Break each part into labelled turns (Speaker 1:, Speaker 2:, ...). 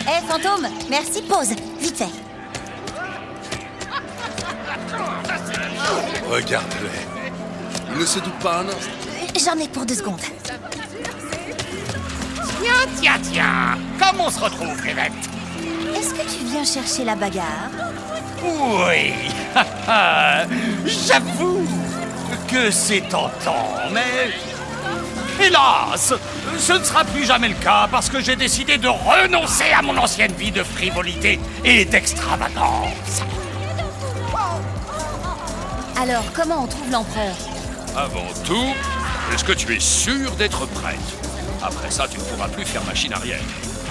Speaker 1: Hé, fantôme, merci, pause, vite fait.
Speaker 2: Regarde-les. Ils ne se doutent pas un instant.
Speaker 1: J'en ai pour 2 secondes.
Speaker 3: Tiens, comme on se retrouve, Rivette?
Speaker 1: Est-ce que tu viens chercher la bagarre?
Speaker 3: Oui, j'avoue que c'est tentant, mais hélas, ce ne sera plus jamais le cas parce que j'ai décidé de renoncer à mon ancienne vie de frivolité et d'extravagance.
Speaker 1: Alors, comment on trouve l'empereur?
Speaker 2: Avant tout, est-ce que tu es sûr d'être prête? Après ça, tu ne pourras plus faire machine arrière.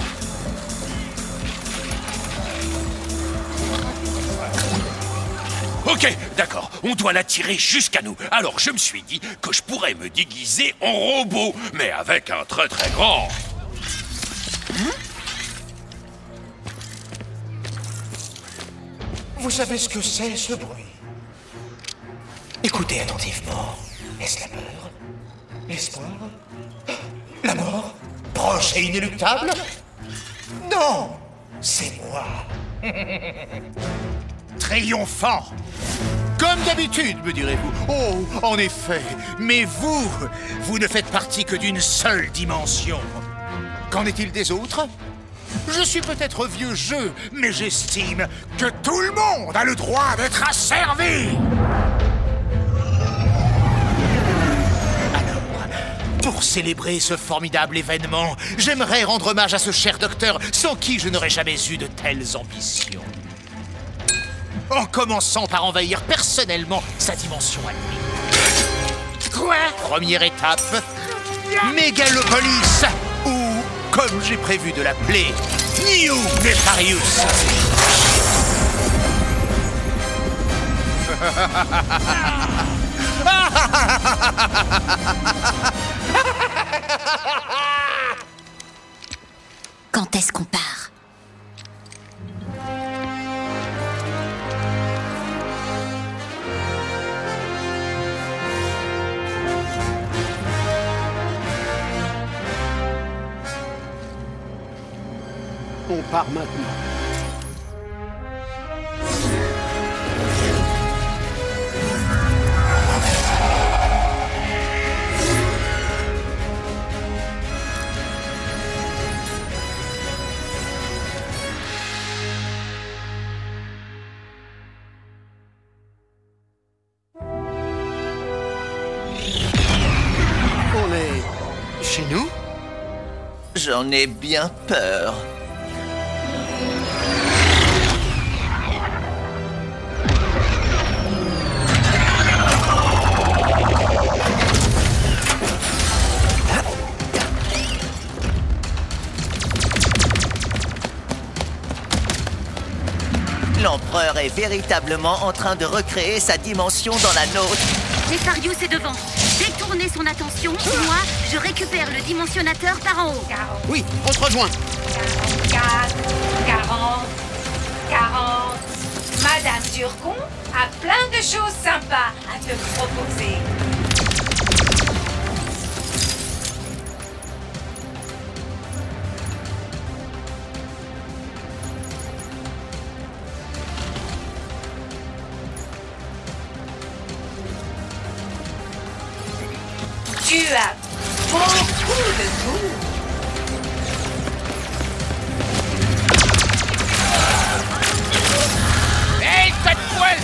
Speaker 2: Ok, d'accord, on doit l'attirer jusqu'à nous. Alors je me suis dit que je pourrais me déguiser en robot, mais avec un très très grand.
Speaker 4: Vous savez ce que c'est, ce bruit? Écoutez attentivement. Est-ce la peur? L'espoir? La mort? Proche et inéluctable? Non! C'est moi!
Speaker 5: Triomphant. Comme d'habitude, me direz-vous. Oh, en effet. Mais vous ne faites partie que d'une seule dimension. Qu'en est-il des autres? Je suis peut-être vieux jeu, mais j'estime que tout le monde a le droit d'être asservi. Pour célébrer ce formidable événement, j'aimerais rendre hommage à ce cher docteur sans qui je n'aurais jamais eu de telles ambitions. En commençant par envahir personnellement sa dimension à lui. Quoi? Première étape, Mégalopolis, ou, comme j'ai prévu de l'appeler, New Nefarius.
Speaker 1: Quand est-ce qu'on part?
Speaker 6: On part maintenant. On est chez nous?
Speaker 7: J'en ai bien peur. L'empereur est véritablement en train de recréer sa dimension dans la nôtre.
Speaker 8: Nefarius est devant. Détournez son attention. Moi, je récupère le dimensionnateur par en haut.
Speaker 6: Oui, on te rejoint.
Speaker 9: 44, 40, 40. Madame Turcon a plein de choses sympas à te proposer. Tu as beaucoup de goût.
Speaker 3: Hey, tas de poêle!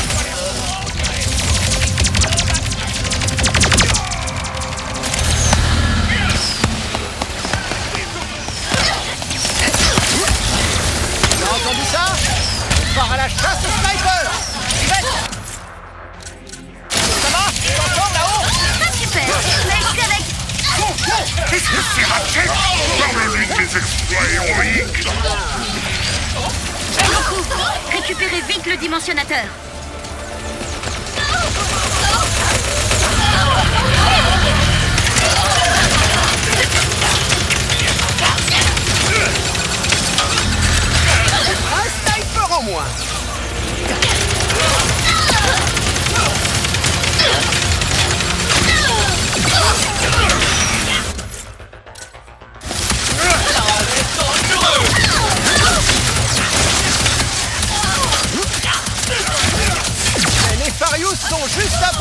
Speaker 5: T'as entendu ça? On part à la chasse au sniper! Yvette! Ça va? T'es encore là-haut?
Speaker 8: Pas super, mais je suis avec...
Speaker 3: Qu'est-ce que c'est raté? J'en ai vu des exploits héroïques!
Speaker 8: J'aime beaucoup. Récupérez vite le dimensionnateur.
Speaker 6: Un sniper en moins.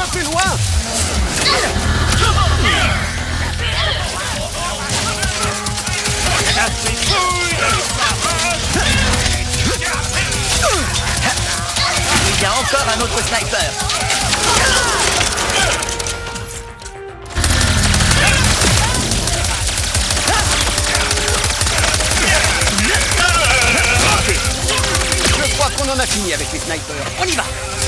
Speaker 6: peu plus loin.
Speaker 7: Il y a encore un autre sniper.
Speaker 6: Je crois qu'on en a fini avec les snipers. On y va.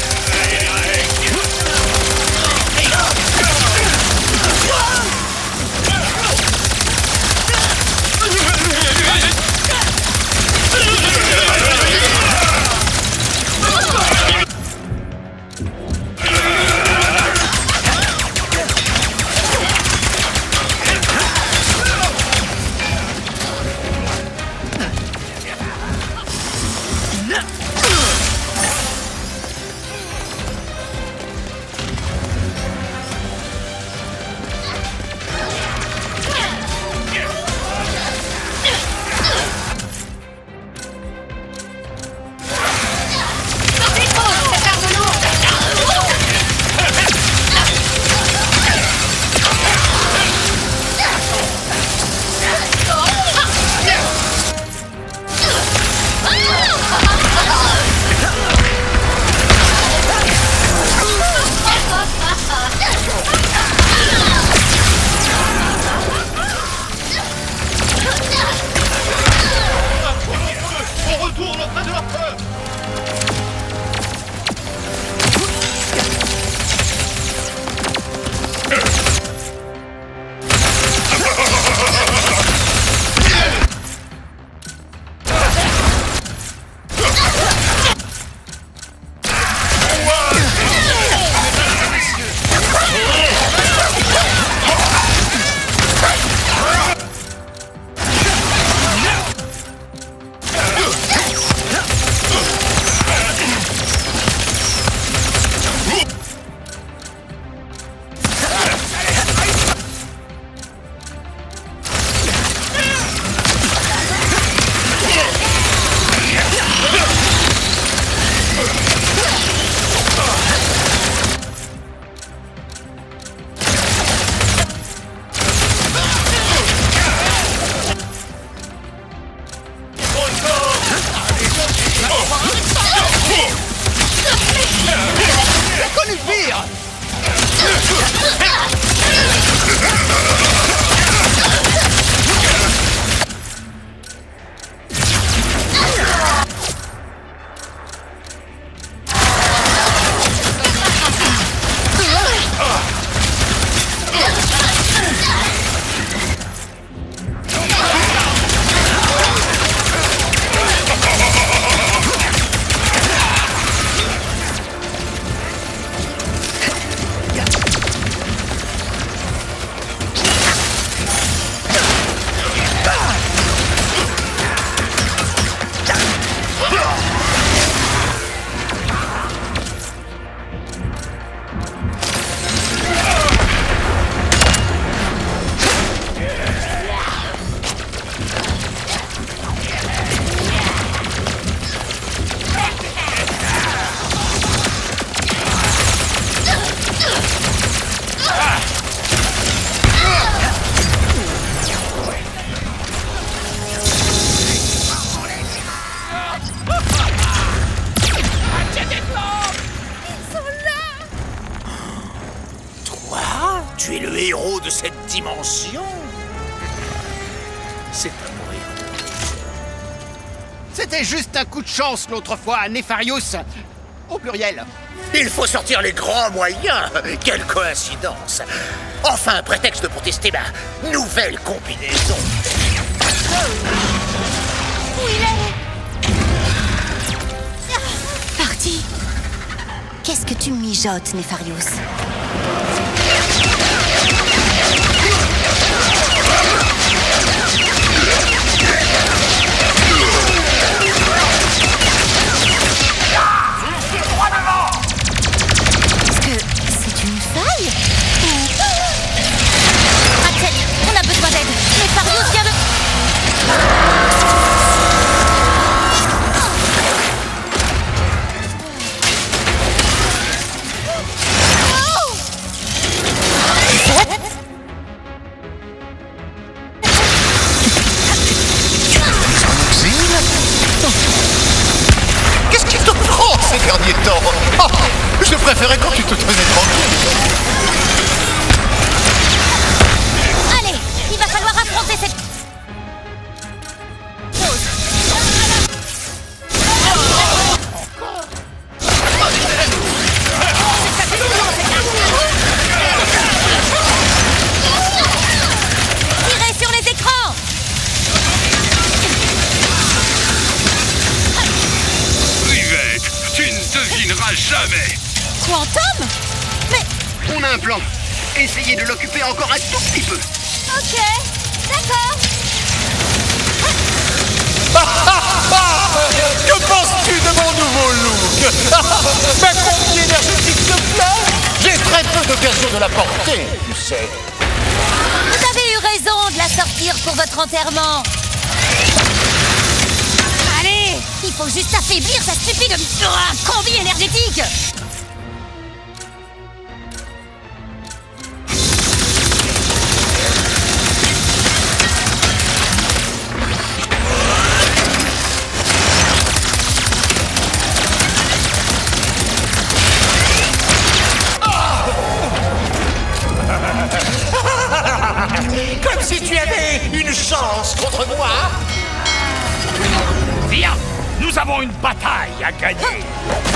Speaker 5: Tu es le héros de cette dimension? C'est un bon héros.
Speaker 6: C'était juste un coup de chance l'autre fois, Nefarius. Au pluriel.
Speaker 5: Il faut sortir les grands moyens. Quelle coïncidence. Enfin un prétexte pour tester ma nouvelle combinaison.
Speaker 1: Où il est? Parti. Qu'est-ce que tu mijotes, Nefarius? Est-ce que c'est une faille? Axel, on a besoin d'aide. Nefarius vient de... Oh!
Speaker 5: préférais quand tu te tenais tranquille.
Speaker 1: Allez, il va falloir affronter cette... Tirez sur les écrans!
Speaker 2: Rivette, tu ne devineras jamais.
Speaker 1: Quantum? Mais...
Speaker 6: On a un plan. Essayez de l'occuper encore un tout petit peu.
Speaker 1: Ok, d'accord.
Speaker 5: Que penses-tu de mon nouveau look? Ma combi énergétique te plaît? J'ai très peu d'occasion de la porter, tu sais.
Speaker 1: Vous avez eu raison de la sortir pour votre enterrement. Allez, il faut juste affaiblir sa stupide combi énergétique.
Speaker 5: Comme si tu avais une chance contre moi.
Speaker 3: Viens, nous avons une bataille à gagner.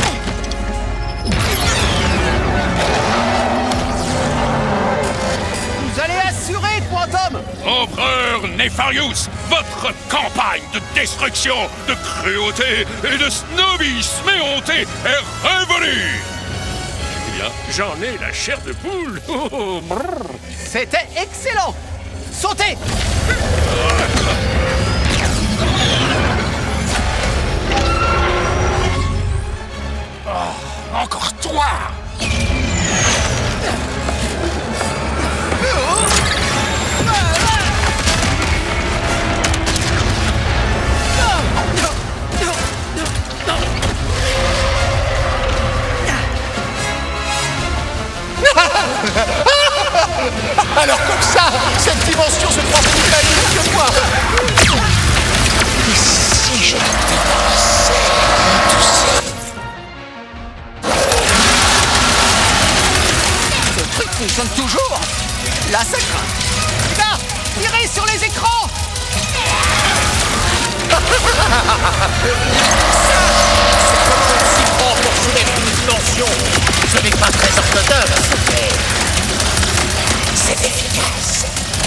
Speaker 6: Vous allez assurer, Quantum.
Speaker 2: Empereur Nefarius, votre campagne de destruction, de cruauté et de snobisme éhonté est révolue. Eh bien, j'en ai la chair de poule.
Speaker 6: C'était excellent. Sautez.
Speaker 3: Encore toi.
Speaker 5: Alors comme ça, cette dimension se croit plus belle que moi. Et si je débarrassais tout ça?
Speaker 6: Ce truc fonctionne toujours. Là, ça craint. Là, tirez sur les écrans.
Speaker 5: C'est comment on s'y prend pour soumettre une dimension. Ce n'est pas très orthodoxe, mais c'est efficace.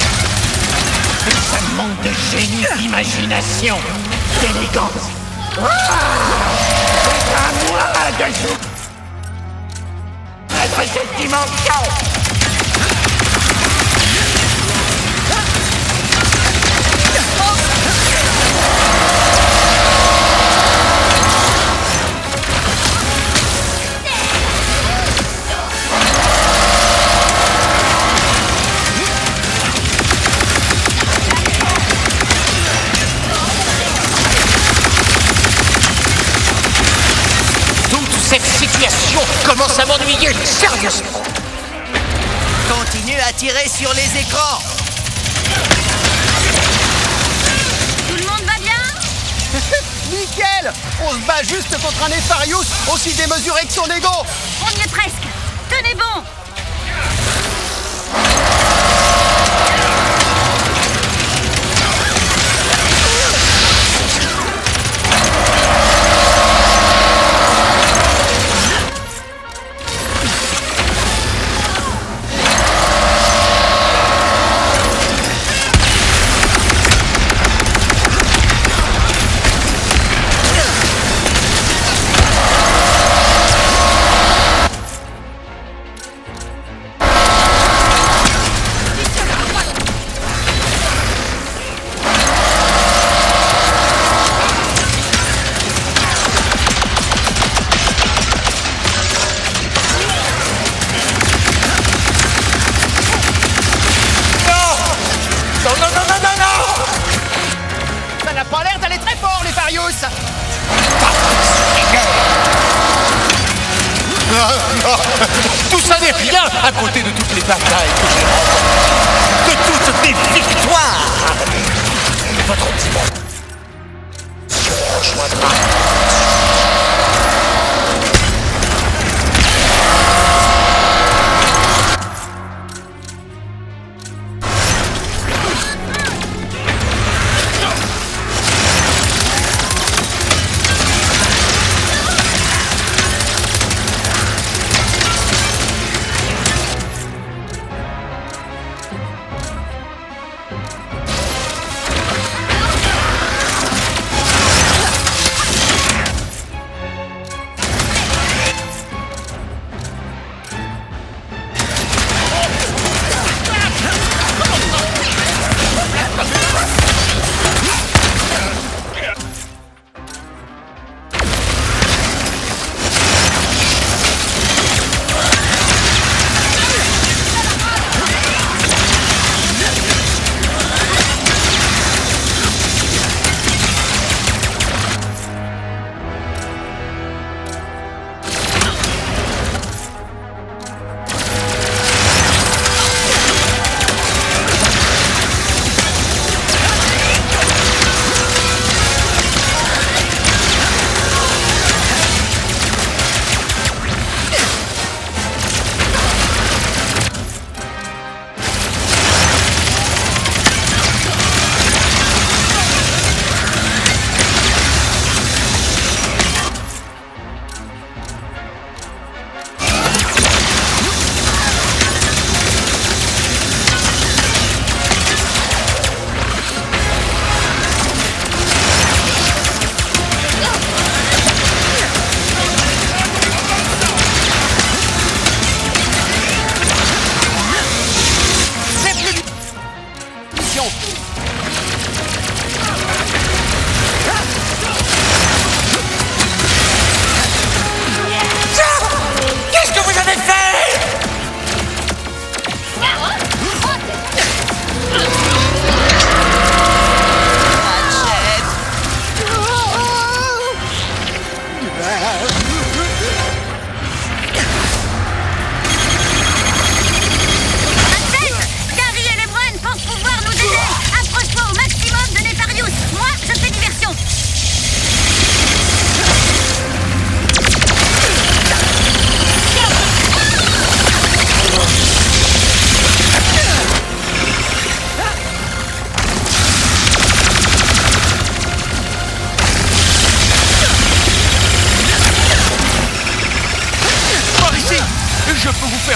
Speaker 5: Ça manque de génie, d'imagination, d'élégance. C'est à moi de jouer cette dimension. Cette situation commence à m'ennuyer, sérieusement.
Speaker 7: Continue à tirer sur les écrans.
Speaker 8: Tout le monde va bien?
Speaker 6: Nickel. On se bat juste contre un Nefarius aussi démesuré que son ego.
Speaker 8: On y est presque. Tenez bon.
Speaker 6: Ça n'a pas l'air d'aller très fort, Nefarius.
Speaker 5: Tout ça n'est rien à côté de toutes les batailles que j'ai remportées, de toutes mes victoires. Votre dimension rejoindra.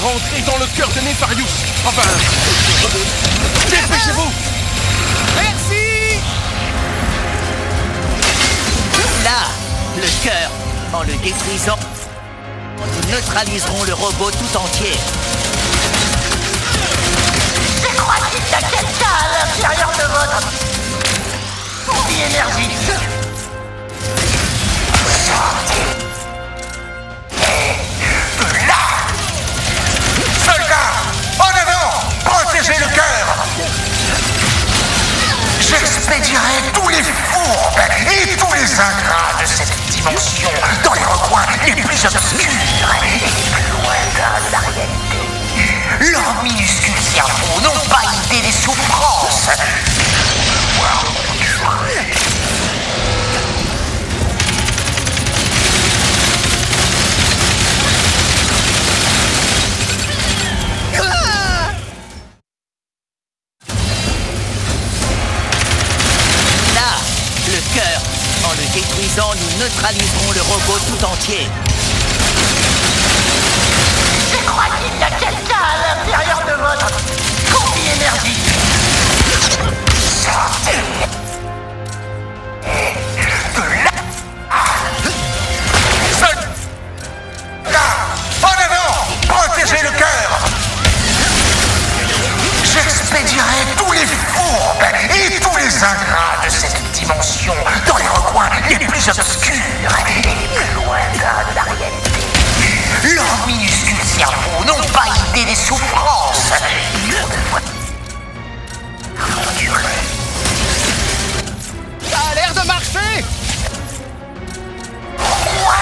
Speaker 2: rentrer dans le cœur de Nefarius. Enfin... Dépêchez-vous!
Speaker 6: Merci!
Speaker 7: Là, le cœur, en le détruisant, nous neutraliserons le robot tout entier.
Speaker 1: Je crois qu'il y a quelqu'un à l'intérieur de votre... combi énergie.
Speaker 4: Soldats, en avant! Protégez le cœur! J'expédierai tous les fourbes et tous les ingrats de cette dimension dans les recoins les plus obscurs et les plus lointains de la réalité. Leurs minuscules cerveaux n'ont pas idée des souffrances.
Speaker 7: En le détruisant, nous neutraliserons le robot tout entier.
Speaker 1: Je crois qu'il y a quelqu'un à l'intérieur de votre combi énergie.
Speaker 4: Sortez de là. Soldats, en avant! Protégez le cœur! J'expédierai tous les fourbes et tous les ingrats de cette dimension dans les recoins les plus obscurs et les plus lointains de la réalité. Leurs minuscules cerveaux n'ont pas idée des souffrances.
Speaker 6: Ça a l'air de marcher!
Speaker 4: Quoi?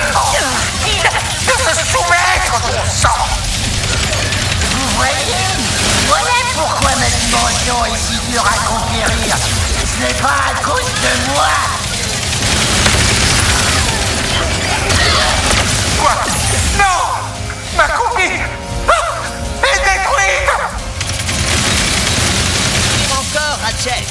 Speaker 4: De se soumettre, bon sang!
Speaker 1: Vous voyez? Voilà pourquoi ma dimension est si dure à conquérir. Ce n'est pas à cause de moi.
Speaker 4: Quoi? Non! Ma combi est détruite!
Speaker 7: Encore, Ratchet.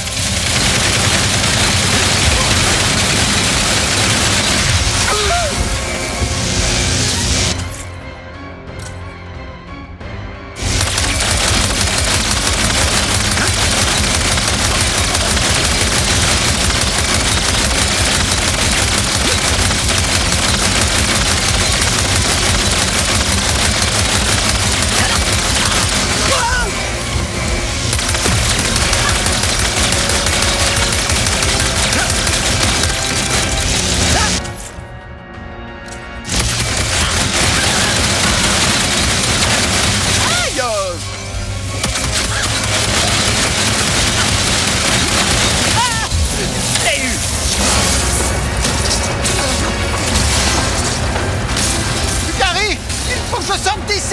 Speaker 6: Je sorte d'ici!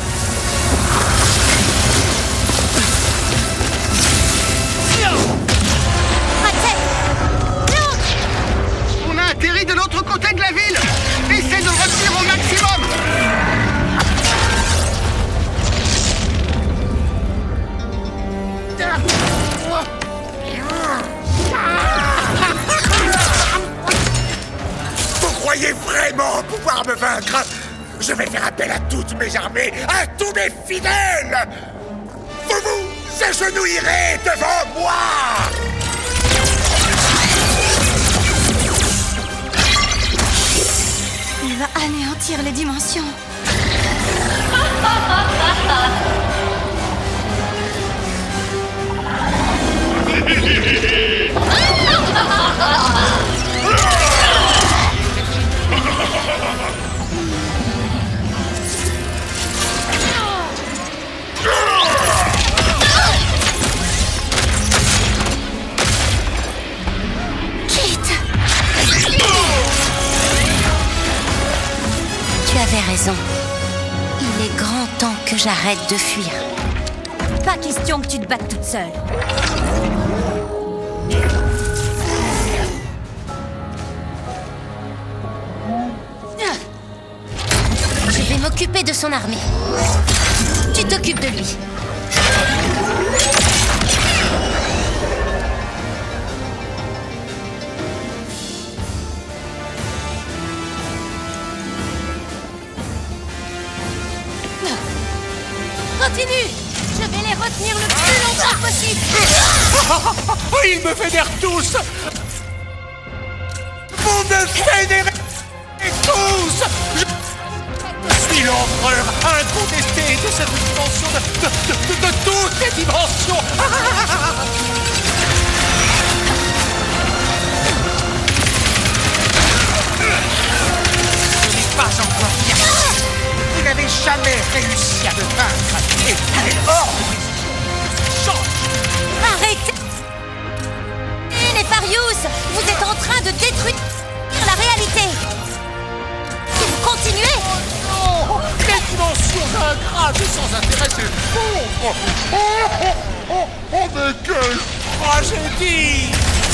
Speaker 6: On a atterri de l'autre côté de la ville! Essaie de retenir au maximum!
Speaker 4: Vous croyez vraiment pouvoir me vaincre? Je vais faire appel à toutes mes armées, à tous mes fidèles! Vous vous agenouillerez devant moi!
Speaker 1: Il va anéantir les dimensions. Tu avais raison. Il est grand temps que j'arrête de fuir. Pas question que tu te battes toute seule. Je vais m'occuper de son armée. Tu t'occupes de lui.
Speaker 10: Continue! Je vais les retenir le plus longtemps possible!
Speaker 3: Il me fédère tous! Vous me fédérez tous! Je suis l'empereur incontesté de cette dimension, de toutes les dimensions! Ce n'est pas encore terminé. Vous n'avez jamais réussi à me vaincre. Et il est hors de question.
Speaker 10: Arrêtez! Nefarious, vous êtes en train de détruire la réalité. Si vous continuez...
Speaker 3: Oh, quelle dimension ingrate et sans intérêt, c'est pauvre. Oh, mais quelle tragédie!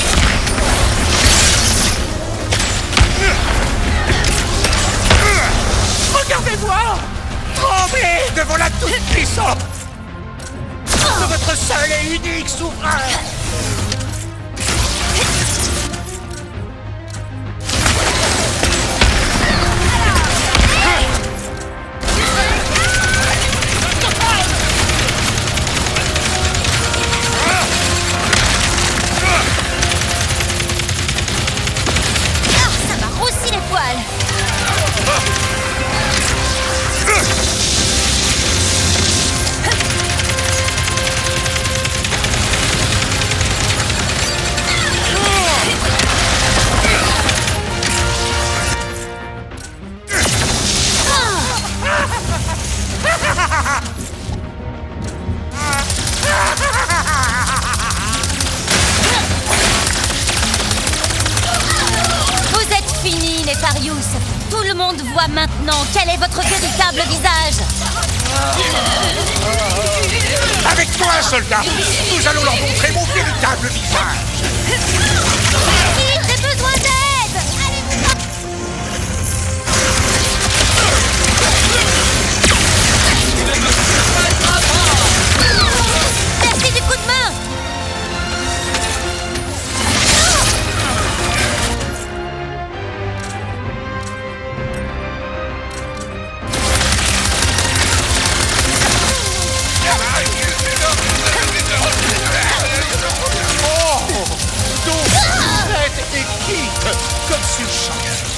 Speaker 3: Regardez-moi! Tremblez devant la toute-puissance de votre seul et unique souverain!
Speaker 10: Ça m'a roussi les poils. Vous êtes finis, Nefarious. Tout le monde voit maintenant quel est votre véritable visage.
Speaker 3: Avec toi, soldat, nous allons leur montrer mon véritable visage.
Speaker 10: J'ai besoin d'aide. Merci du coup de main.
Speaker 3: Oh, donc, vous êtes équipe, comme sur champ.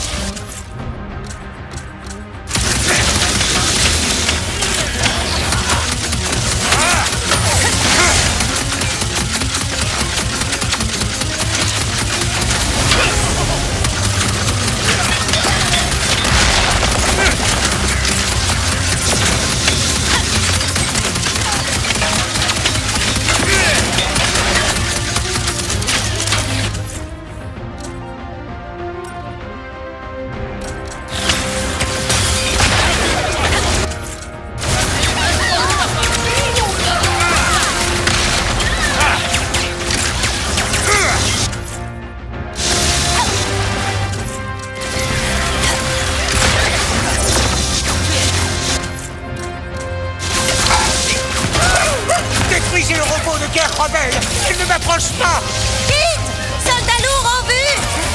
Speaker 3: Détruisez le robot de guerre rebelle. Il ne m'approche pas.
Speaker 10: Vite! Soldat lourd en vue!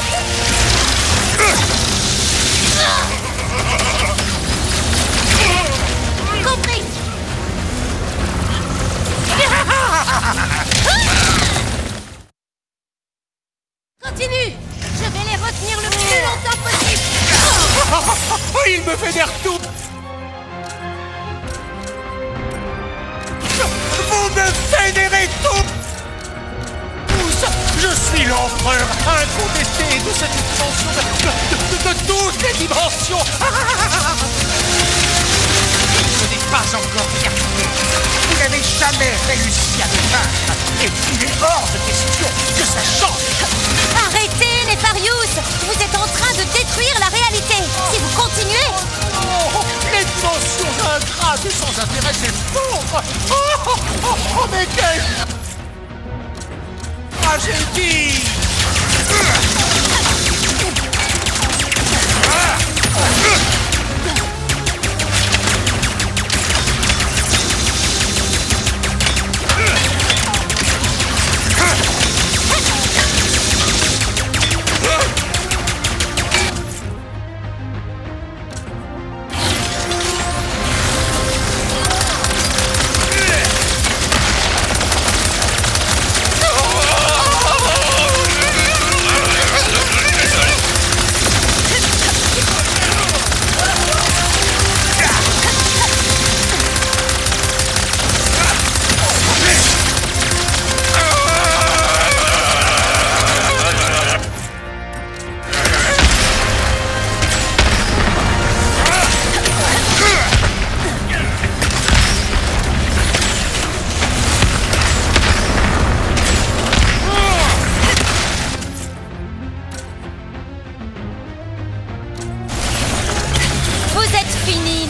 Speaker 10: Compris! Continue! Je vais les retenir le plus longtemps possible!
Speaker 3: Il me fédère tout. Vous me fédérez tous. Je suis l'empereur incontesté de cette dimension, de toutes les dimensions. Ce n'est pas encore terminé. Vous n'avez jamais réussi à me vaincre. Et il est hors de question que ça change.
Speaker 10: Arrêtez, Nefarious! Vous êtes en train de détruire la réalité! Si vous continuez...
Speaker 3: Oh, les dimensions ingrates et sans intérêt, c'est pauvre. Oh, mais quelle tragédie!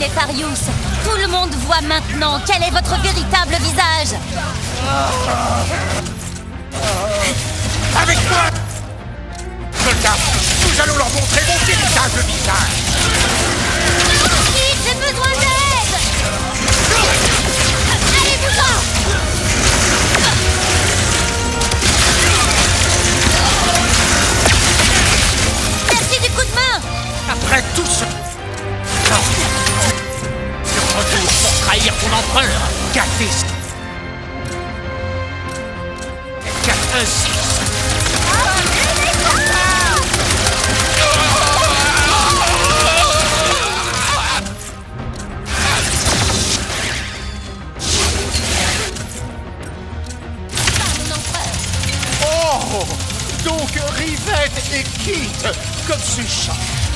Speaker 10: Nefarious. Tout le monde voit maintenant quel est votre véritable visage.
Speaker 4: Avec moi, soldats, nous allons leur montrer mon véritable visage.
Speaker 10: Vite, j'ai besoin d'aide. Allez-vous-en. Merci du coup de main.
Speaker 3: Après tout ce... Je retourne pour trahir ton empereur. Cathis. 4-1-6.
Speaker 5: Oh! Donc Rivette et Kit, comme c'est chat.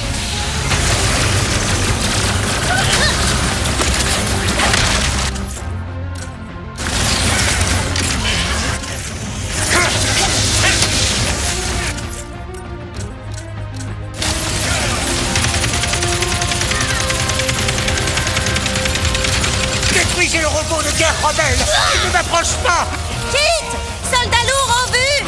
Speaker 4: Détruisez le robot de guerre rebelle. Il ne m'approche pas.
Speaker 10: Kit, soldat lourd en vue.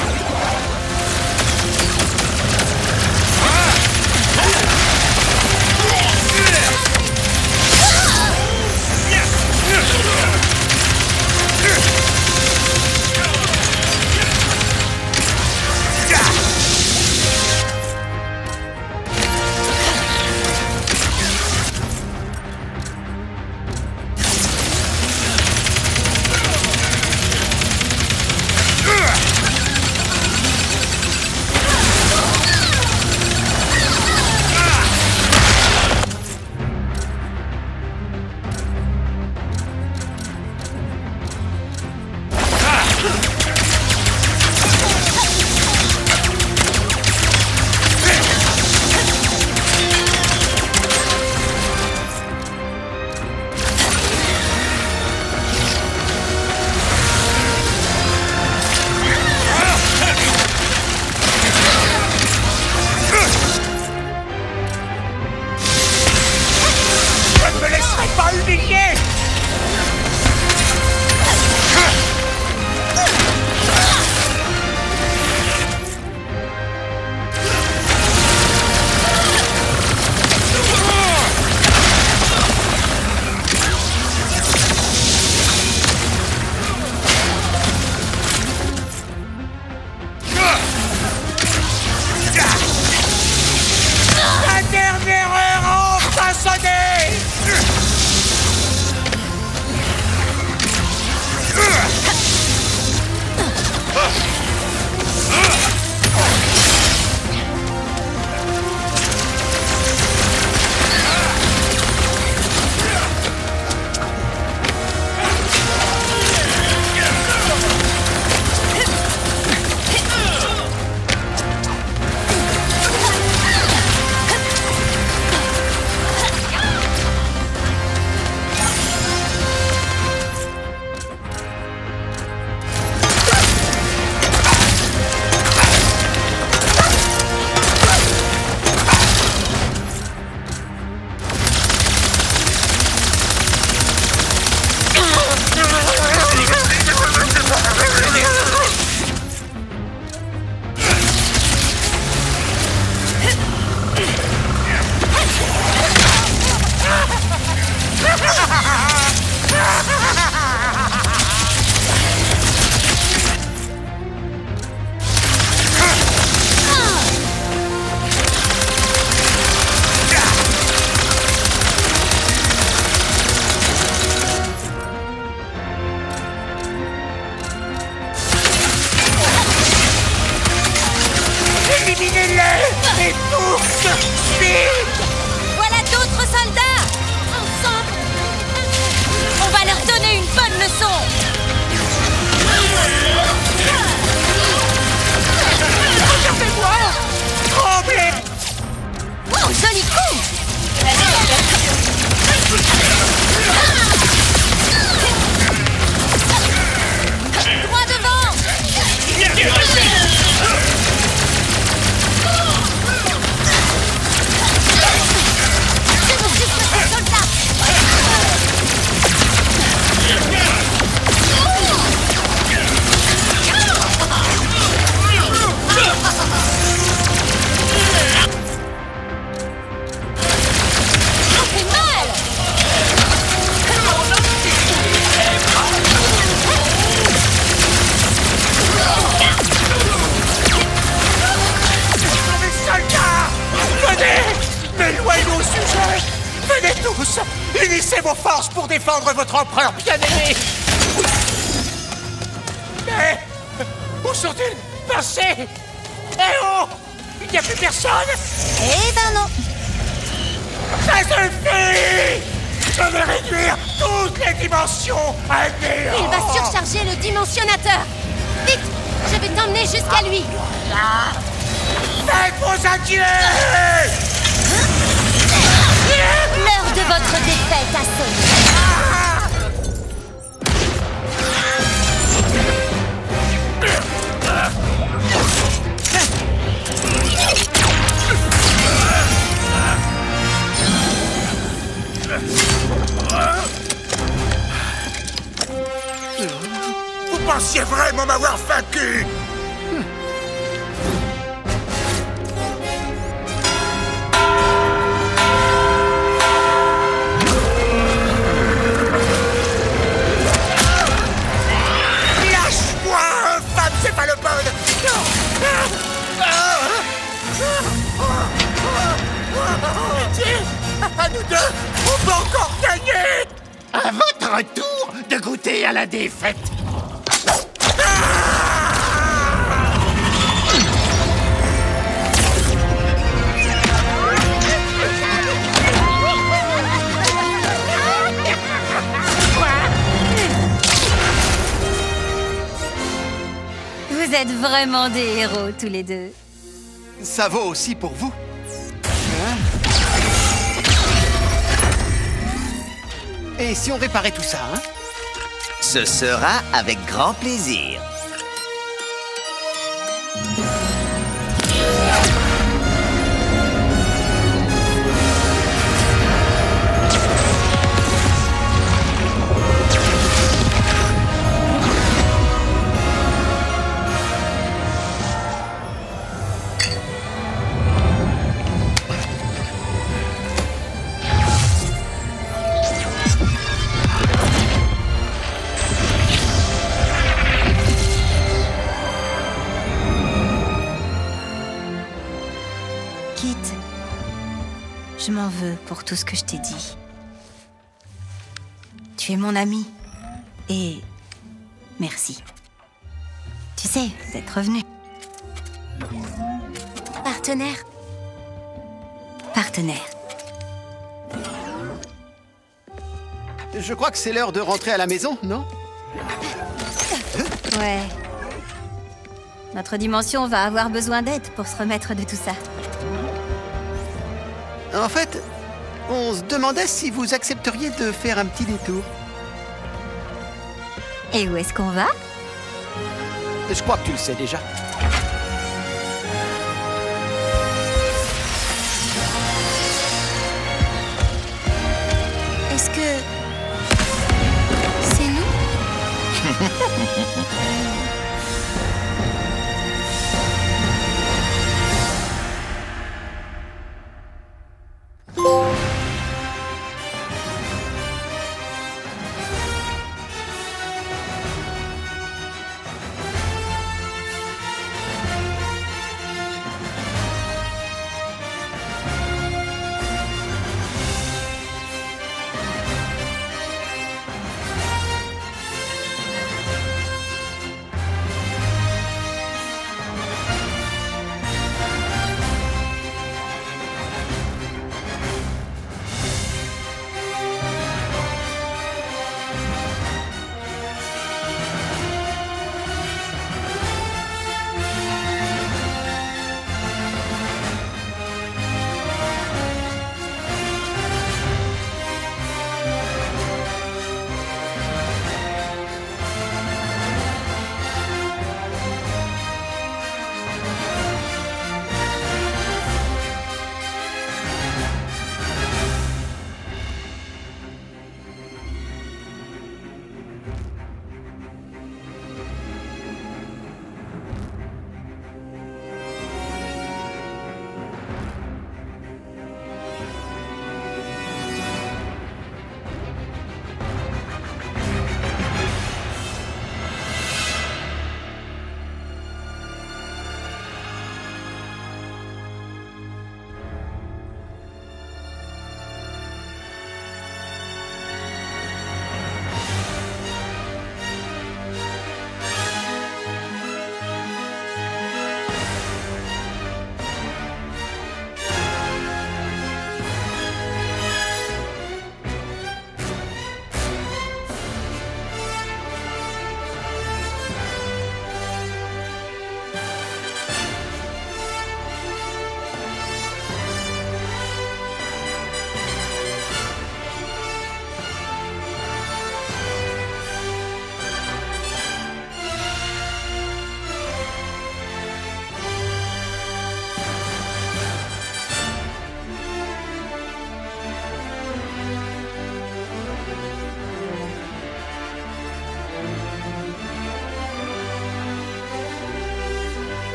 Speaker 4: Éliminez-les! Et tous! Vite!
Speaker 10: Voilà d'autres soldats! Ensemble! On va leur donner une bonne leçon!
Speaker 4: Regardez-moi! Tremblez!
Speaker 10: Oh, joli coup! Droit devant! C'est mon juste soldat!
Speaker 5: tous, unissez vos forces pour défendre votre empereur bien-aimé. Mais où sont-ils passés? Eh oh! Il n'y a plus personne?
Speaker 10: Eh ben non.
Speaker 5: Ça suffit! Je vais réduire toutes les dimensions à néant!
Speaker 10: Il va surcharger le dimensionnateur. Vite, je vais t'emmener jusqu'à lui.
Speaker 5: Faites vos inquiets!
Speaker 10: L'heure de votre défaite a sonné.
Speaker 4: Vous pensiez vraiment m'avoir vaincu? Lâche-moi, infâme céphalopode! Pitié! À nous deux, on peut encore gagner!
Speaker 5: À votre tour de goûter à la défaite.
Speaker 10: Vous êtes vraiment des héros, tous les deux.
Speaker 6: Ça vaut aussi pour vous. Hein? Et si on réparait tout ça, hein?
Speaker 7: Ce sera avec grand plaisir.
Speaker 10: Je m'en veux pour tout ce que je t'ai dit. Tu es mon ami. Et merci. Tu sais, d'être revenu. Partenaire. Partenaire.
Speaker 6: Je crois que c'est l'heure de rentrer à la maison, non?
Speaker 10: Ouais. Notre dimension va avoir besoin d'aide pour se remettre de tout ça.
Speaker 6: En fait, on se demandait si vous accepteriez de faire un petit détour.
Speaker 10: Et où est-ce qu'on va?
Speaker 6: Je crois que tu le sais déjà.
Speaker 10: Est-ce que... c'est nous?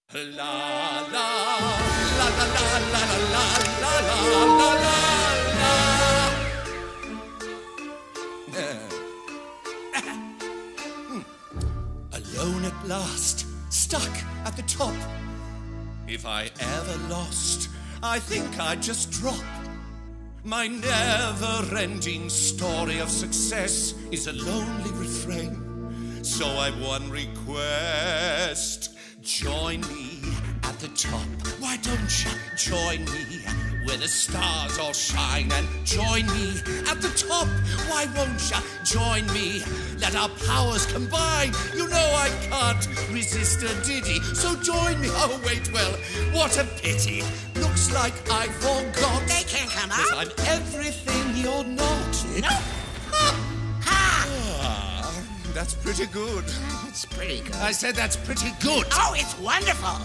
Speaker 11: La la la la la la la la la Alone at last, stuck at the top. If I ever lost, I think I'd just drop. My never-ending story of success is a lonely refrain. So I've one request. Join me at the top. Why don't you join me where the stars all shine? And join me at the top. Why won't you join me? Let our powers combine. You know I can't resist a ditty. So join me. Oh, wait, well, what a pity. Looks like I forgot.
Speaker 7: They can't come up.
Speaker 11: 'Cause I'm everything you're not.
Speaker 7: No. Ha!
Speaker 11: Ah, that's pretty good.
Speaker 7: It's pretty good.
Speaker 11: I said that's pretty good.
Speaker 7: Oh, it's wonderful.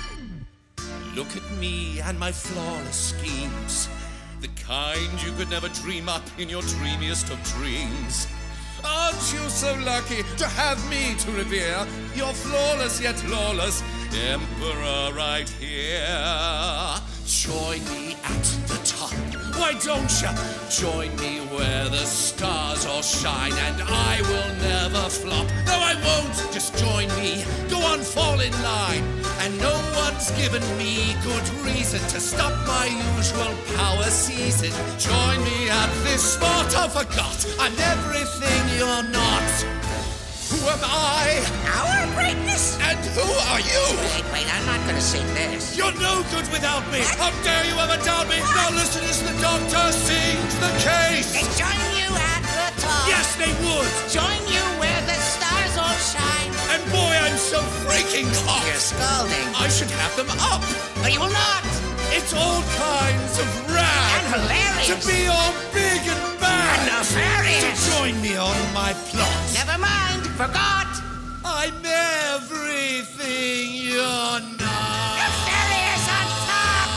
Speaker 11: Look at me and my flawless schemes, the kind you could never dream up in your dreamiest of dreams. Aren't you so lucky to have me to revere, your flawless yet lawless emperor right here? Join me at the top. Why don't you join me where the stars all shine? And I will never flop. No, I won't. Just join me. Go on, fall in line. And no one's given me good reason to stop my usual power season. Join me at this spot. I forgot. I'm everything you're not. Who am I?
Speaker 7: Our greatness?
Speaker 11: And who are you?
Speaker 7: Wait, I'm not gonna sing this.
Speaker 11: You're no good without me. How dare you ever doubt me? Now listen as the doctor sings the case.
Speaker 7: They join you at the top.
Speaker 11: Yes, they would.
Speaker 7: Join you where the stars all shine.
Speaker 11: And boy, I'm so freaking hot.
Speaker 7: You're scalding.
Speaker 11: I should have them up.
Speaker 7: But you will not.
Speaker 11: It's all kinds of rad.
Speaker 7: And hilarious.
Speaker 11: To be all big and bad.
Speaker 7: And nefarious.
Speaker 11: So join me on my plot.
Speaker 7: Never mind. Forgot.
Speaker 11: I'm everything you're not.
Speaker 7: Nefarious on top.